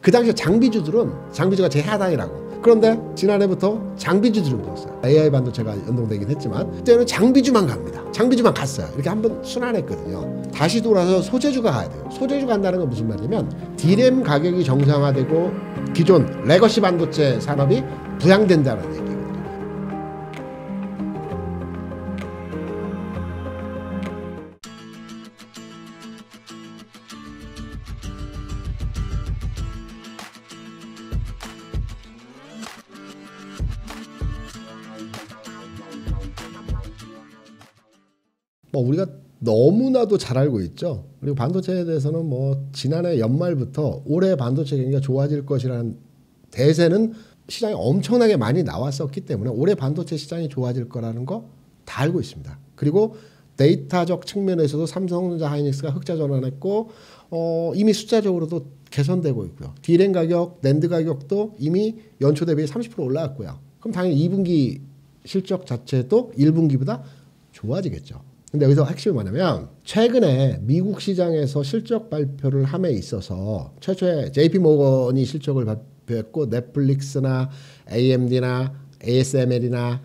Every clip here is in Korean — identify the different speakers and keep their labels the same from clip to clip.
Speaker 1: 그 당시에 장비주가 제 하단이라고. 그런데 지난해부터 장비주들이 들어왔어요. AI 반도체가 연동되긴 했지만 그때는 장비주만 갑니다. 장비주만 갔어요. 이렇게 한번 순환했거든요. 다시 돌아서 소재주가 가야 돼요. 소재주 간다는 건 무슨 말이냐면 D램 가격이 정상화되고 기존 레거시 반도체 산업이 부양된다는 얘기거든요. 우리가 너무나도 잘 알고 있죠. 그리고 반도체에 대해서는 지난해 연말부터 올해 반도체 경기가 좋아질 것이라는 대세는 시장에 엄청나게 많이 나왔었기 때문에 올해 반도체 시장이 좋아질 거라는 거 다 알고 있습니다. 그리고 데이터적 측면에서도 삼성전자 하이닉스가 흑자 전환했고 이미 숫자적으로도 개선되고 있고요. D램 가격, 낸드 가격도 이미 연초 대비 30% 올라왔고요. 그럼 당연히 2분기 실적 자체도 1분기보다 좋아지겠죠. 근데 여기서 핵심이 뭐냐면 최근에 미국 시장에서 실적 발표를 함에 있어서 최초에 JP모건이 실적을 발표했고 넷플릭스나 AMD나 ASML이나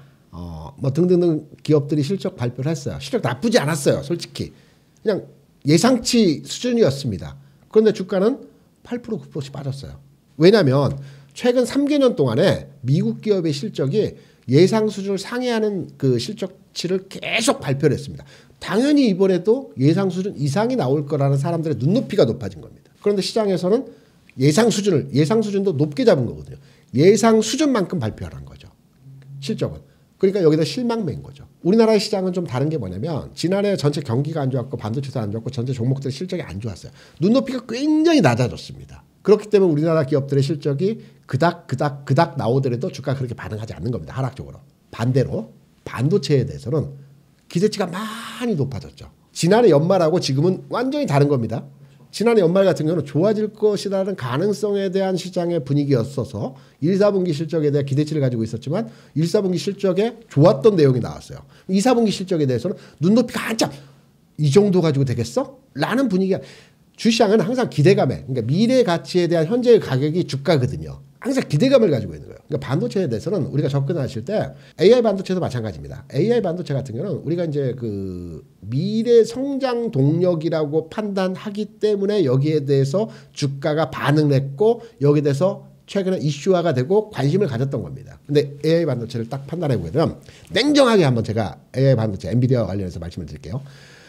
Speaker 1: 등등등 기업들이 실적 발표를 했어요. 실적 나쁘지 않았어요. 솔직히 그냥 예상치 수준이었습니다. 그런데 주가는 8% 9%씩 빠졌어요. 왜냐하면 최근 3개년 동안에 미국 기업의 실적이 예상 수준을 상회하는 그 실적치를 계속 발표를 했습니다. 당연히 이번에도 예상 수준 이상이 나올 거라는 사람들의 눈높이가 높아진 겁니다. 그런데 시장에서는 예상 수준도 높게 잡은 거거든요. 예상 수준만큼 발표하라는 거죠. 실적은. 그러니까 여기다 실망매인 거죠. 우리나라의 시장은 좀 다른 게 뭐냐면 지난해 전체 경기가 안 좋았고 반도체도 안 좋았고 전체 종목들의 실적이 안 좋았어요. 눈높이가 굉장히 낮아졌습니다. 그렇기 때문에 우리나라 기업들의 실적이 그닥 나오더라도 주가가 그렇게 반응하지 않는 겁니다. 하락적으로. 반대로 반도체에 대해서는 기대치가 많이 높아졌죠. 지난해 연말하고 지금은 완전히 다른 겁니다. 지난해 연말 같은 경우는 좋아질 것이라는 가능성에 대한 시장의 분위기였어서 1, 4분기 실적에 대한 기대치를 가지고 있었지만 1, 4분기 실적에 좋았던 내용이 나왔어요. 2, 4분기 실적에 대해서는 눈높이가 한참 이 정도 가지고 되겠어? 라는 분위기가 주시장은 항상 기대감에 그러니까 미래 가치에 대한 현재의 가격이 주가거든요. 항상 기대감을 가지고 있는 거예요. 그러니까 반도체에 대해서는 우리가 접근하실 때 AI 반도체도 마찬가지입니다. AI 반도체 같은 경우는 우리가 이제 그 미래 성장 동력이라고 판단하기 때문에 여기에 대해서 주가가 반응을 했고 여기에 대해서 최근에 이슈화가 되고 관심을 가졌던 겁니다. 근데 AI 반도체를 딱 판단해 보게 되면 냉정하게 한번 제가 AI 반도체 엔비디아와 관련해서 말씀을 드릴게요.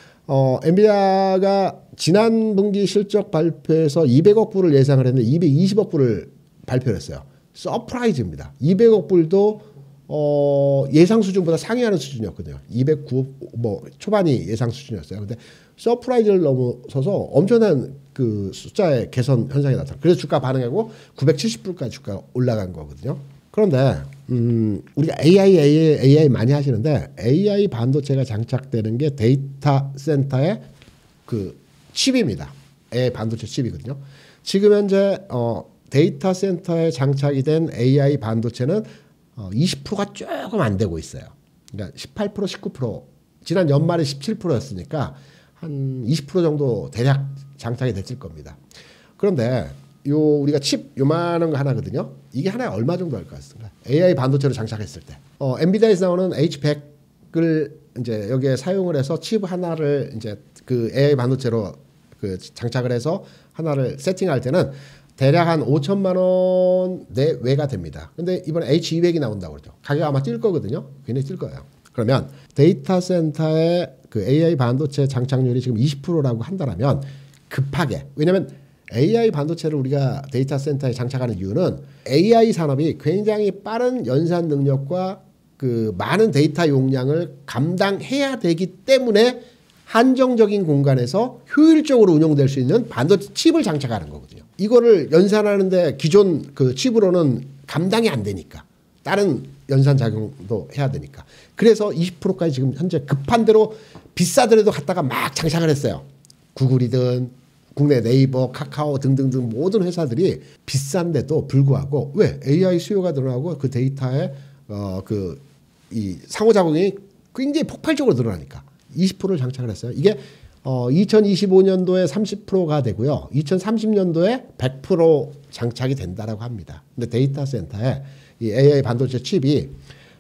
Speaker 1: 엔비디아가 지난 분기 실적 발표에서 200억 불을 예상을 했는데 220억 불을 발표를 했어요. 서프라이즈입니다. 200억 불도 예상 수준보다 상회하는 수준이었거든요. 209억 초반이 예상 수준이었어요. 근데 서프라이즈를 넘어서서 엄청난 그 숫자의 개선 현상이 나타났어요. 그래서 주가 반응하고 970불까지 주가가 올라간 거거든요. 그런데 우리가 AI 많이 하시는데 AI 반도체가 장착되는 게 데이터 센터의 그 칩입니다. AI 반도체 칩이거든요. 지금 현재 데이터 센터에 장착이 된 AI 반도체는 20%가 조금 안 되고 있어요. 그러니까 18%, 19%, 지난 연말에 17%였으니까 한 20% 정도 대략 장착이 됐을 겁니다. 그런데 우리가 칩 요만한 거 하나거든요. 이게 하나에 얼마 정도 할 것 같습니다. AI 반도체로 장착했을 때. 엔비디아에서 나오는 H100을 이제 여기에 사용을 해서 칩 하나를 이제 그 AI 반도체로 그 장착을 해서 하나를 세팅할 때는 대략 한 5천만 원 내외가 됩니다. 근데 이번에 H200이 나온다고 그러죠. 가격 아마 뛸 거거든요. 굉장히 뛸 거예요. 그러면 데이터 센터의 그 AI 반도체 장착률이 지금 20%라고 한다면 급하게, 왜냐면 AI 반도체를 우리가 데이터 센터에 장착하는 이유는 AI 산업이 굉장히 빠른 연산 능력과 그 많은 데이터 용량을 감당해야 되기 때문에 한정적인 공간에서 효율적으로 운영될 수 있는 반도체 칩을 장착하는 거거든요. 이거를 연산하는데 기존 그 칩으로는 감당이 안 되니까 다른 연산 작용도 해야 되니까 그래서 20%까지 지금 현재 급한 대로 비싸더라도 갖다가 막 장착을 했어요. 구글이든 국내 네이버, 카카오 등등등 모든 회사들이 비싼데도 불구하고 왜 AI 수요가 늘어나고 그 데이터의 이 상호작용이 굉장히 폭발적으로 늘어나니까 20%를 장착을 했어요. 이게 2025년도에 30%가 되고요. 2030년도에 100% 장착이 된다라고 합니다. 근데 데이터 센터에 이 AI 반도체 칩이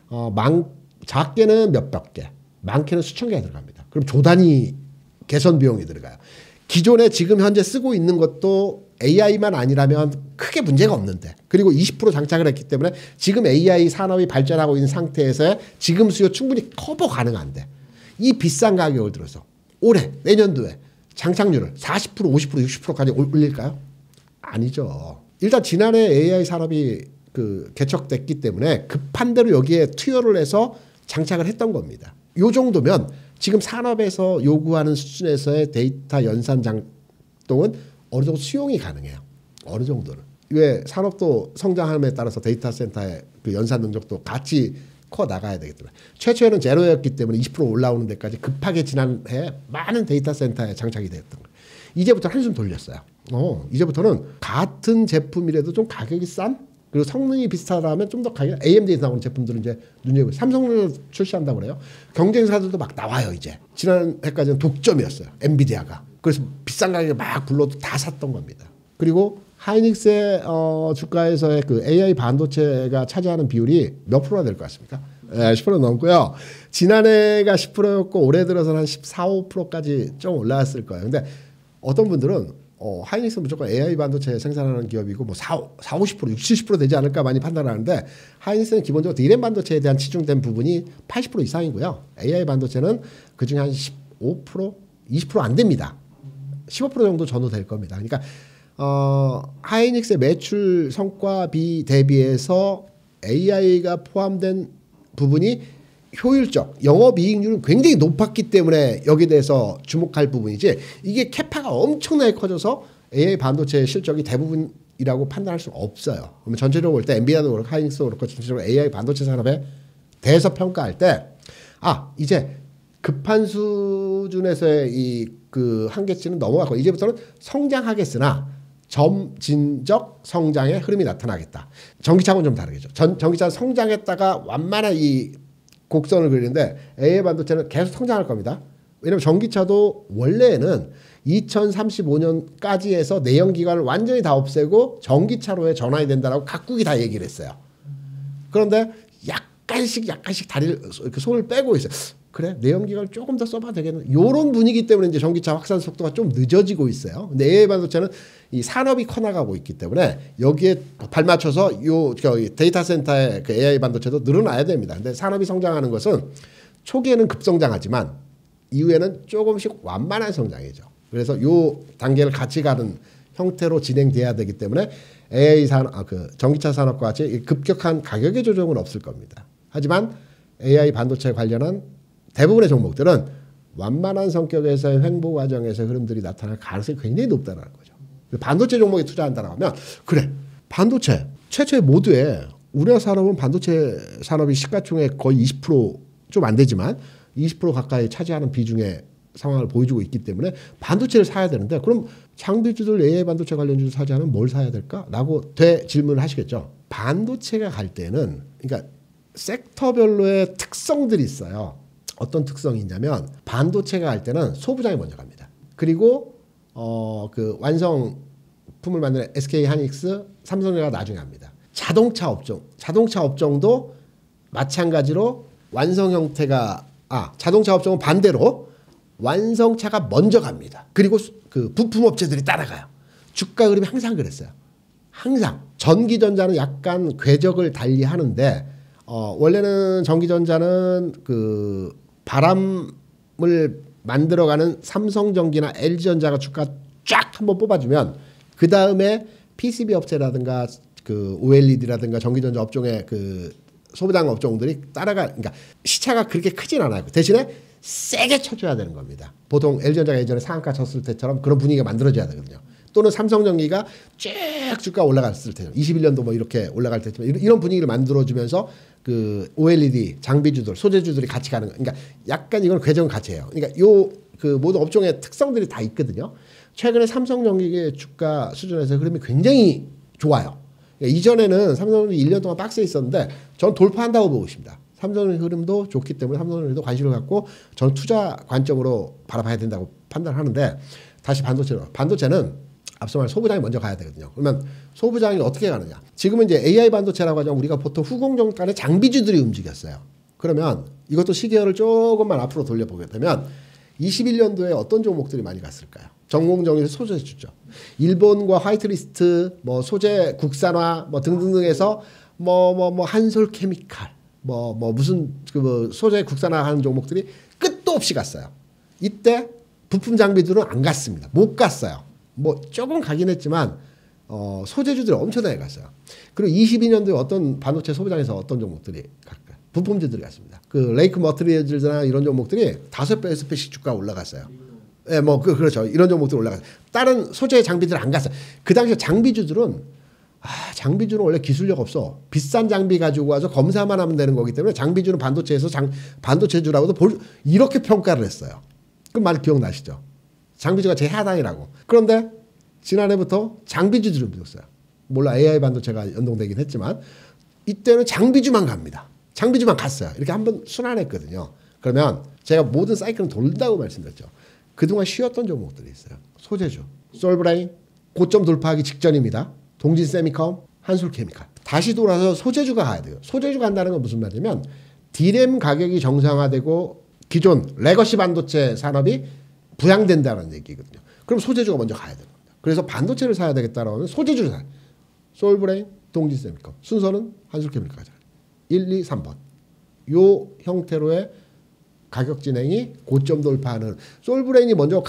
Speaker 1: 작게는 몇백 개, 많게는 수천 개가 들어갑니다. 그럼 조 단위 개선 비용이 들어가요. 기존에 지금 현재 쓰고 있는 것도 AI만 아니라면 크게 문제가 없는데, 그리고 20% 장착을 했기 때문에 지금 AI 산업이 발전하고 있는 상태에서 지금 수요 충분히 커버 가능한데, 이 비싼 가격을 들어서 올해 내년도에 장착률을 40%, 50%, 60%까지 올릴까요? 아니죠. 일단 지난해 AI 산업이 개척됐기 때문에 급한 대로 여기에 투여를 해서 장착을 했던 겁니다. 요 정도면 지금 산업에서 요구하는 수준에서의 데이터 연산 장동은 어느 정도 수용이 가능해요. 어느 정도는. 왜 산업도 성장함에 따라서 데이터 센터의 그 연산 능력도 같이 커 나가야 되기 때문에. 최초에는 제로였기 때문에 20% 올라오는 데까지 급하게 지난해 많은 데이터 센터에 장착이 되었던 거예요. 이제부터 한숨 돌렸어요. 이제부터는 같은 제품이라도 좀 가격이 싼, 그리고 성능이 비슷하다면 좀 더 가격, AMD에서 나오는 제품들은 이제 눈여겨보고, 삼성을 출시한다고 그래요. 경쟁사들도 막 나와요, 이제. 지난해까지는 독점이었어요, 엔비디아가. 그래서 비싼 가격에 막 불러도 다 샀던 겁니다. 그리고 하이닉스의 주가에서의 그 AI 반도체가 차지하는 비율이 몇 프로가 될 것 같습니까? 10% 넘고요. 지난해가 10%였고 올해 들어서는 한 14, 5%까지 좀 올라왔을 거예요. 근데 어떤 분들은 하이닉스는 무조건 AI 반도체 생산하는 기업이고 뭐 50%, 60, 70% 되지 않을까 많이 판단하는데, 하이닉스는 기본적으로 D램 반도체에 대한 치중된 부분이 80% 이상이고요. AI 반도체는 그중에 한 15%, 20% 안 됩니다. 15% 정도 전후될 겁니다. 그러니까 하이닉스의 매출 성과비 대비해서 AI가 포함된 부분이 효율적, 영업이익률은 굉장히 높았기 때문에 여기에 대해서 주목할 부분이지, 이게 캐파가 엄청나게 커져서 AI 반도체의 실적이 대부분이라고 판단할 수는 없어요. 그러면 전체적으로 볼 때 엔비디아도 그렇고 하이닉스도 그렇고 전체적으로 AI 반도체 산업에 대해서 평가할 때, 이제 급한 수준에서의 그 한계치는 넘어갔고 이제부터는 성장하겠으나 점진적 성장의 흐름이 나타나겠다. 전기차하고는 좀 다르겠죠. 전기차는 성장했다가 완만한 이 곡선을 그리는데 AI 반도체는 계속 성장할 겁니다. 왜냐하면 전기차도 원래는 2035년까지 해서 내연기관을 완전히 다 없애고 전기차로에 전환이 된다라고 각국이 다 얘기를 했어요. 그런데 약간씩 다리를 손을 빼고 있어요. 그래, 내연기관을 조금 더 써봐도 되겠네. 이런 분위기 때문에 이제 전기차 확산 속도가 좀 늦어지고 있어요. 근데 AI 반도체는 이 산업이 커나가고 있기 때문에 여기에 발맞춰서 데이터 센터의 그 AI 반도체도 늘어나야 됩니다. 근데 산업이 성장하는 것은 초기에는 급성장하지만 이후에는 조금씩 완만한 성장이죠. 그래서 이 단계를 같이 가는 형태로 진행돼야 되기 때문에 AI 전기차 산업과 같이 급격한 가격의 조정은 없을 겁니다. 하지만 AI 반도체 관련한 대부분의 종목들은 완만한 성격에서의 횡보 과정에서 흐름들이 나타날 가능성이 굉장히 높다는 거죠. 반도체 종목에 투자한다고 하면, 그래, 반도체 최초의 모두에 우리나라 산업은 반도체 산업이 시가총액 거의 20% 좀 안 되지만 20% 가까이 차지하는 비중의 상황을 보여주고 있기 때문에 반도체를 사야 되는데, 그럼 장비주들 AI 반도체 관련주를 사지 않으면 뭘 사야 될까? 라고 질문을 하시겠죠. 반도체가 갈 때는, 그러니까 섹터별로의 특성들이 있어요. 어떤 특성이 있냐면, 반도체가 갈 때는 소부장이 먼저 갑니다. 그리고 그 완성품을 만드는 SK 하이닉스, 삼성전자가 나중에 합니다. 자동차 업종도 마찬가지로 완성 형태가 자동차 업종은 반대로 완성차가 먼저 갑니다. 그리고 그 부품 업체들이 따라가요. 주가 흐름이 항상 그랬어요. 항상. 전기전자는 약간 궤적을 달리 하는데, 원래는 전기전자는 그 바람을 만들어가는 삼성전기나 LG전자가 주가 쫙 한번 뽑아주면, 그 다음에 PCB 업체라든가 그 OLED라든가 전기전자 업종의 그 소부장 업종들이 그러니까 시차가 그렇게 크진 않아요. 대신에 세게 쳐줘야 되는 겁니다. 보통 LG전자가 예전에 상한가 쳤을 때처럼 그런 분위기가 만들어져야 되거든요. 또는 삼성전기가 쭉 주가 올라갔을 때, 21년도 뭐 이렇게 올라갈 때쯤 이런 분위기를 만들어주면서 그 OLED 장비주들, 소재주들이 같이 가는, 그러니까 약간 이건 궤적은 같이 해요. 그러니까 그 모든 업종의 특성들이 다 있거든요. 최근에 삼성전기의 주가 수준에서 흐름이 굉장히 좋아요. 그러니까 이전에는 삼성전기 1년 동안 박스에 있었는데 전 돌파한다고 보고 있습니다. 삼성전기 흐름도 좋기 때문에 삼성전기도 관심을 갖고 전 투자 관점으로 바라봐야 된다고 판단하는데 다시 반도체는 앞서 말한 소부장이 먼저 가야 되거든요. 그러면 소부장이 어떻게 가느냐? 지금은 이제 AI 반도체라고 하자면 우리가 보통 후공정 간의 장비주들이 움직였어요. 그러면 이것도 시계열을 조금만 앞으로 돌려보게 되면 21년도에 어떤 종목들이 많이 갔을까요? 전공정에서 소재주죠. 일본과 화이트리스트, 뭐 소재 국산화, 뭐 등등등해서 뭐 한솔케미칼, 무슨 그 소재 국산화하는 종목들이 끝도 없이 갔어요. 이때 부품 장비들은 안 갔습니다. 못 갔어요. 뭐 조금 가긴 했지만 소재주들이 엄청나게 갔어요. 그리고 22년도에 어떤 반도체 소비장에서 어떤 종목들이 갈까요? 부품주들이 갔습니다. 그 레이크 머티리얼즈나 이런 종목들이 5배, 6배씩 주가가 올라갔어요. 예, 뭐 그렇죠. 이런 종목들 올라갔어요. 다른 소재 장비들 안 갔어요. 그 당시에 장비주들은 장비주는 원래 기술력 없어. 비싼 장비 가지고 와서 검사만 하면 되는 거기 때문에 장비주는 반도체에서 반도체주라고도 이렇게 평가를 했어요. 그 말 기억나시죠? 장비주가 제 하단이라고. 그런데 지난해부터 장비주들이 움직였어요. 물론 AI 반도체가 연동되긴 했지만 이때는 장비주만 갑니다. 장비주만 갔어요. 이렇게 한번 순환했거든요. 그러면 제가 모든 사이클은 돌다고 말씀드렸죠. 그동안 쉬었던 종목들이 있어요. 소재주, 솔브레인, 고점 돌파하기 직전입니다. 동진세미컴, 한솔케미칼. 다시 돌아서 소재주가 가야 돼요. 소재주 간다는 건 무슨 말이냐면 D램 가격이 정상화되고 기존 레거시 반도체 산업이 부양된다는 얘기거든요. 그럼 소재주가 먼저 가야 됩니다. 그래서 반도체를 사야 되겠다라고 하면 소재주를 사야 돼요. 솔브레인, 동진세미컴. 순서는 한솔케미칼. 1, 2, 3번. 요 형태로의 가격 진행이 고점 돌파하는 솔브레인이 먼저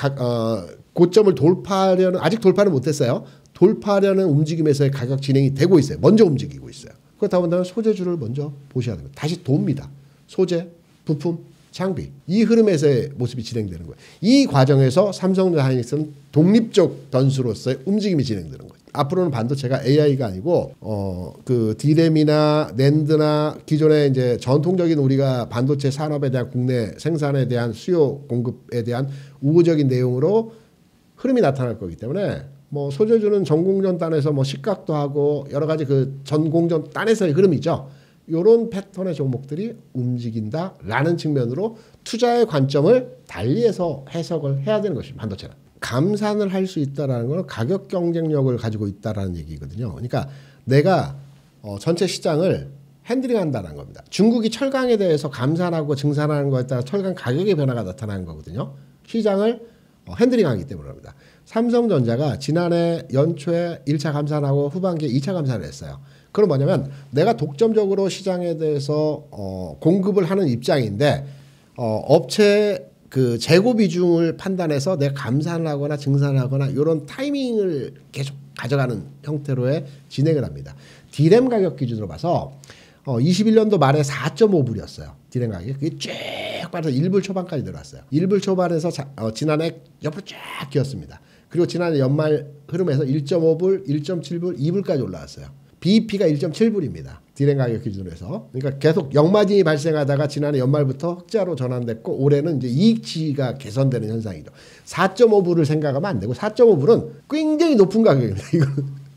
Speaker 1: 고점을 돌파하려는 아직 돌파는 못했어요. 돌파하려는 움직임에서의 가격 진행이 되고 있어요. 먼저 움직이고 있어요. 그렇다 보면 소재주를 먼저 보셔야 됩니다. 다시 돕니다. 소재, 부품, 장비. 이 흐름에서의 모습이 진행되는 거예요. 이 과정에서 삼성전자 하이닉스는 독립적 변수로서의 움직임이 진행되는 거예요. 앞으로는 반도체가 AI가 아니고 그 D램이나 낸드나 기존의 이제 전통적인 우리가 반도체 산업에 대한 국내 생산에 대한 수요 공급에 대한 우호적인 내용으로 흐름이 나타날 거기 때문에 뭐 소재주는 전공전 단에서 뭐 식각도 하고 여러 가지 그 전공전 단에서의 흐름이죠. 이런 패턴의 종목들이 움직인다라는 측면으로 투자의 관점을 달리해서 해석을 해야 되는 것입니다. 반도체는. 감산을 할 수 있다는 건 가격 경쟁력을 가지고 있다는 얘기거든요. 그러니까 내가 전체 시장을 핸들링한다는 겁니다. 중국이 철강에 대해서 감산하고 증산하는 것에 따라 철강 가격의 변화가 나타나는 거거든요. 시장을 핸들링하기 때문에 그럽니다. 삼성전자가 지난해 연초에 1차 감산하고 후반기에 2차 감산을 했어요. 그건 뭐냐면 내가 독점적으로 시장에 대해서 공급을 하는 입장인데 업체 그 재고 비중을 판단해서 내가 감산을 하거나 증산을 하거나 이런 타이밍을 계속 가져가는 형태로의 진행을 합니다. D램 가격 기준으로 봐서 21년도 말에 4.5불이었어요. D램 가격이. 그게 쭉 빠져서 1불 초반까지 들어왔어요. 1불 초반에서 지난해 옆으로 쫙 기었습니다. 그리고 지난해 연말 흐름에서 1.5불, 1.7불, 2불까지 올라왔어요. BEP가 1.7불입니다. D램 가격 기준으로 해서. 그러니까 계속 역마진이 발생하다가 지난해 연말부터 흑자로 전환됐고 올해는 이제 이익치가 개선되는 현상이죠. 4.5불을 생각하면 안 되고 4.5불은 굉장히 높은 가격입니다. 이건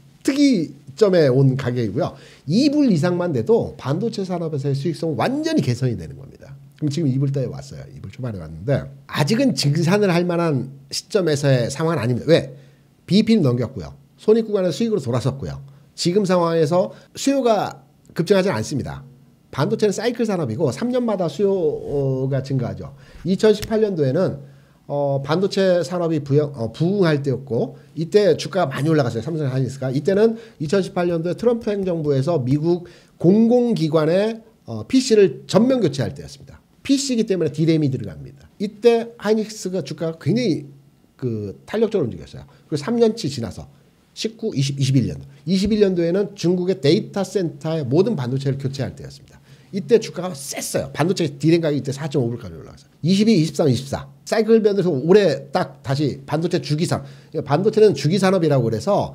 Speaker 1: 특이점에 온 가격이고요. 2불 이상만 돼도 반도체 산업에서의 수익성은 완전히 개선이 되는 겁니다. 그럼 지금 2불대에 왔어요. 2불 초반에 왔는데 아직은 증산을 할 만한 시점에서의 상황은 아닙니다. 왜? BEP는 넘겼고요. 손익구간의 수익으로 돌아섰고요. 지금 상황에서 수요가 급증하지는 않습니다. 반도체는 사이클 산업이고 3년마다 수요가 증가하죠. 2018년도에는 반도체 산업이 부흥할 때였고 이때 주가가 많이 올라갔어요. 삼성 하이닉스가. 이때는 2018년도에 트럼프 행정부에서 미국 공공기관의 PC를 전면 교체할 때였습니다. PC이기 때문에 D램이 들어갑니다. 이때 하이닉스가 주가가 굉장히 탄력적으로 움직였어요. 그리고 3년치 지나서 19, 20, 21년도. 21년도에는 중국의 데이터 센터의 모든 반도체를 교체할 때였습니다. 이때 주가가 셌어요. 반도체 D램 가격이 이때 4.5불까지 올라갔어요. 22, 23, 24. 사이클 변에서 올해 딱 다시 반도체 주기산업. 반도체는 주기산업이라고 그래서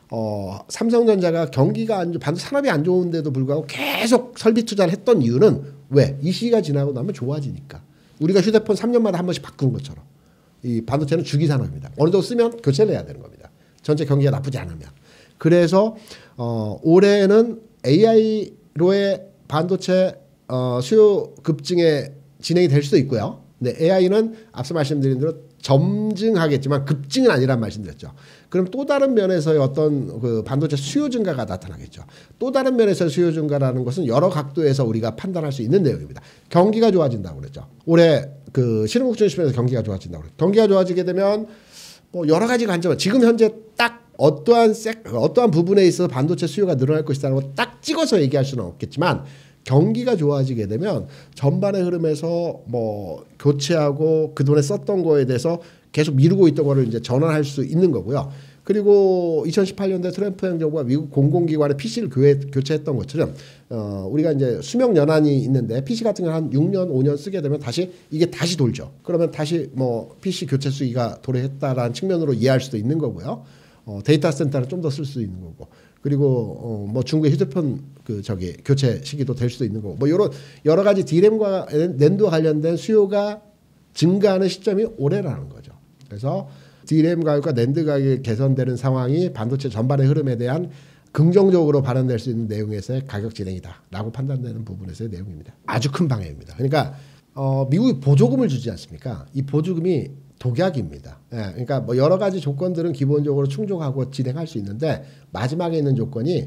Speaker 1: 삼성전자가 경기가 반도체 산업이 안 좋은데도 불구하고 계속 설비 투자를 했던 이유는 왜? 이 시기가 지나고 나면 좋아지니까. 우리가 휴대폰 3년마다 한 번씩 바꾸는 것처럼. 이 반도체는 주기산업입니다. 어느 정도 쓰면 교체를 해야 되는 겁니다. 전체 경기가 나쁘지 않으면. 그래서 올해는 AI로의 반도체 수요 급증에 진행이 될 수도 있고요. 네, AI는 앞서 말씀드린 대로 점증하겠지만 급증은 아니란 말씀드렸죠. 그럼 또 다른 면에서의 어떤 그 반도체 수요 증가가 나타나겠죠. 또 다른 면에서 수요 증가라는 것은 여러 각도에서 우리가 판단할 수 있는 내용입니다. 경기가 좋아진다고 그랬죠. 올해 그 신흥국 중심에서 경기가 좋아진다고 그랬죠. 경기가 좋아지게 되면 뭐 여러 가지 관점, 지금 현재 딱 어떠한 부분에 있어서 반도체 수요가 늘어날 것이라는 걸 딱 찍어서 얘기할 수는 없겠지만 경기가 좋아지게 되면 전반의 흐름에서 뭐 교체하고 그동안에 썼던 거에 대해서 계속 미루고 있던 거를 이제 전환할 수 있는 거고요. 그리고 2018년도에 트럼프 행정부가 미국 공공기관의 PC를 교체했던 것처럼 우리가 이제 수명 연한이 있는데 PC 같은 경우는 한 6년, 5년 쓰게 되면 이게 다시 돌죠. 그러면 다시 뭐 PC 교체 수기가 도래했다라는 측면으로 이해할 수도 있는 거고요. 데이터 센터는 좀 더 쓸 수 있는 거고. 그리고 뭐 중국의 휴대폰 교체 시기도 될 수도 있는 거고. 뭐 이런 여러 가지 D램과 낸드와 관련된 수요가 증가하는 시점이 올해라는 거죠. 그래서 D램 가격과 낸드 가격이 개선되는 상황이 반도체 전반의 흐름에 대한 긍정적으로 발현될 수 있는 내용에서의 가격 진행이다라고 판단되는 부분에서의 내용입니다. 아주 큰 방해입니다. 그러니까 미국이 보조금을 주지 않습니까? 이 보조금이 독약입니다. 예, 그러니까 뭐 여러 가지 조건들은 기본적으로 충족하고 진행할 수 있는데 마지막에 있는 조건이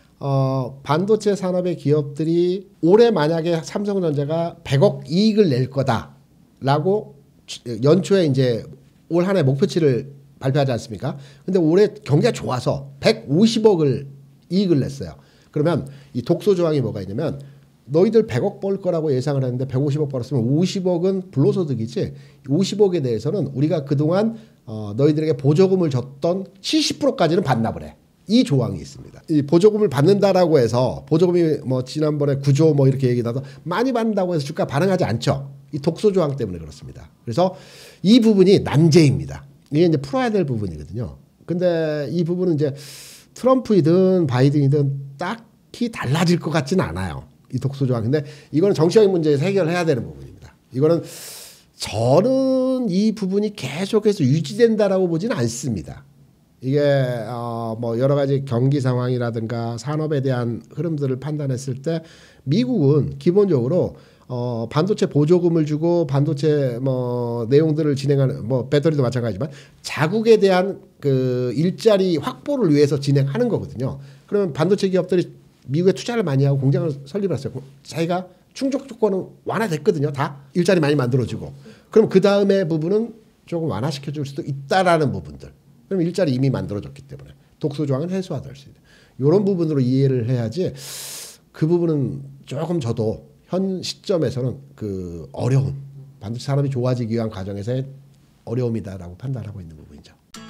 Speaker 1: 반도체 산업의 기업들이 올해 만약에 삼성전자가 100억 이익을 낼 거다라고 연초에 이제 올 한 해 목표치를 발표하지 않습니까? 근데 올해 경기가 좋아서 150억을 이익을 냈어요. 그러면 이 독소 조항이 뭐가 있냐면 너희들 100억 벌 거라고 예상을 했는데 150억 벌었으면 50억은 불로소득이지 50억에 대해서는 우리가 그동안 너희들에게 보조금을 줬던 70%까지는 반납을 해. 이 조항이 있습니다. 이 보조금을 받는다라고 해서 보조금이 뭐 지난번에 9조 뭐 이렇게 얘기나서 많이 받는다고 해서 주가 반응하지 않죠. 이 독소 조항 때문에 그렇습니다. 그래서 이 부분이 난제입니다. 이게 이제 풀어야 될 부분이거든요. 근데 이 부분은 이제 트럼프이든 바이든이든 딱히 달라질 것 같지는 않아요. 이 독소 조항. 근데 이거는 정치적인 문제에서 해결해야 되는 부분입니다. 이거는 저는 이 부분이 계속해서 유지된다라고 보지는 않습니다. 이게 뭐 여러 가지 경기 상황이라든가 산업에 대한 흐름들을 판단했을 때 미국은 기본적으로 반도체 보조금을 주고 반도체 뭐 내용들을 진행하는 뭐 배터리도 마찬가지지만 자국에 대한 그 일자리 확보를 위해서 진행하는 거거든요. 그러면 반도체 기업들이 미국에 투자를 많이 하고 공장을 설립을 했어요. 자기가 충족 조건은 완화됐거든요. 다 일자리 많이 만들어주고. 그럼 그 다음에 부분은 조금 완화시켜 줄 수도 있다라는 부분들. 그럼 일자리 이미 만들어졌기 때문에 독소 조항은 해소화될 수 있다. 이런 부분으로 이해를 해야지 그 부분은 조금 저도 현 시점에서는 그 어려운 반도체 산업이 좋아지기 위한 과정에서의 어려움이다라고 판단하고 있는 부분이죠.